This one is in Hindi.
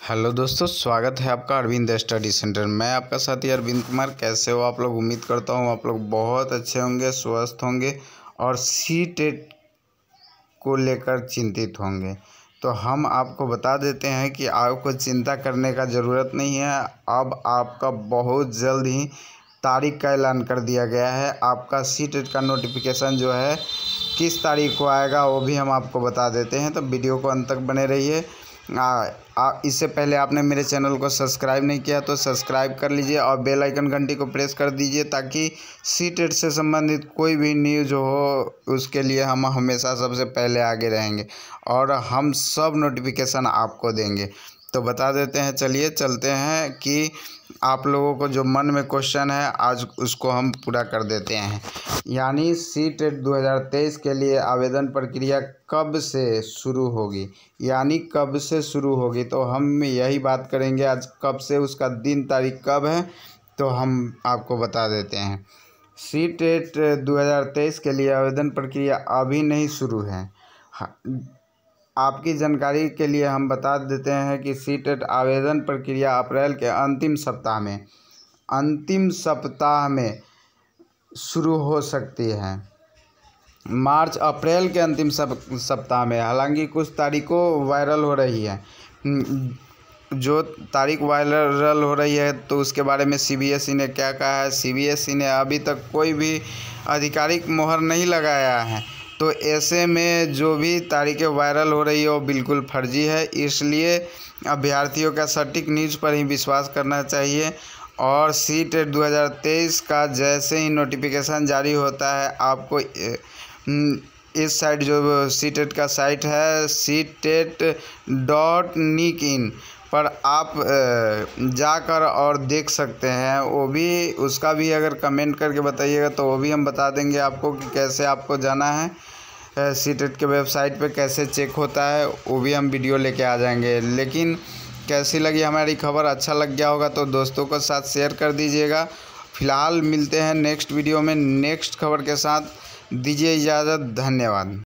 हेलो दोस्तों, स्वागत है आपका अरविंद स्टडी सेंटर। मैं आपका साथी अरविंद कुमार। कैसे हो आप लोग? उम्मीद करता हूँ आप लोग बहुत अच्छे होंगे, स्वस्थ होंगे और सी-टेट को लेकर चिंतित होंगे। तो हम आपको बता देते हैं कि आपको चिंता करने का ज़रूरत नहीं है। अब आपका बहुत जल्द ही तारीख का ऐलान कर दिया गया है। आपका सी-टेट का नोटिफिकेशन जो है किस तारीख को आएगा वो भी हम आपको बता देते हैं, तो वीडियो को अंत तक बने रहिए। इससे पहले आपने मेरे चैनल को सब्सक्राइब नहीं किया तो सब्सक्राइब कर लीजिए और बेल आइकन घंटी को प्रेस कर दीजिए, ताकि सी-टेट से संबंधित कोई भी न्यूज़ हो उसके लिए हम हमेशा सबसे पहले आगे रहेंगे और हम सब नोटिफिकेशन आपको देंगे। तो बता देते हैं, चलिए चलते हैं कि आप लोगों को जो मन में क्वेश्चन है आज उसको हम पूरा कर देते हैं। यानी सी-टेट 2023 के लिए आवेदन प्रक्रिया कब से शुरू होगी, यानी कब से शुरू होगी, तो हम यही बात करेंगे आज। कब से, उसका दिन तारीख कब है तो हम आपको बता देते हैं। सी-टेट 2023 के लिए आवेदन प्रक्रिया अभी नहीं शुरू है। आपकी जानकारी के लिए हम बता देते हैं कि सी-टेट आवेदन प्रक्रिया अप्रैल के अंतिम सप्ताह में शुरू हो सकती है। मार्च अप्रैल के अंतिम सप्ताह में। हालांकि कुछ तारीखों वायरल हो रही है। जो तारीख वायरल हो रही है तो उसके बारे में सीबीएसई ने क्या कहा है। सीबीएसई ने अभी तक कोई भी आधिकारिक मोहर नहीं लगाया है, तो ऐसे में जो भी तारीखें वायरल हो रही है वो बिल्कुल फर्जी है। इसलिए अभ्यर्थियों का सटीक न्यूज़ पर ही विश्वास करना चाहिए। और सी-टेट 2023 का जैसे ही नोटिफिकेशन जारी होता है, आपको इस साइट जो सी-टेट का साइट है CTET.nic.in पर आप जाकर और देख सकते हैं। वो भी, उसका भी अगर कमेंट करके बताइएगा तो वो भी हम बता देंगे आपको कि कैसे आपको जाना है। सी-टेट के वेबसाइट पे कैसे चेक होता है वो भी हम वीडियो लेके आ जाएंगे। लेकिन कैसी लगी हमारी खबर? अच्छा लग गया होगा तो दोस्तों के साथ शेयर कर दीजिएगा। फिलहाल मिलते हैं नेक्स्ट वीडियो में नेक्स्ट खबर के साथ। दीजिए इजाज़त। धन्यवाद।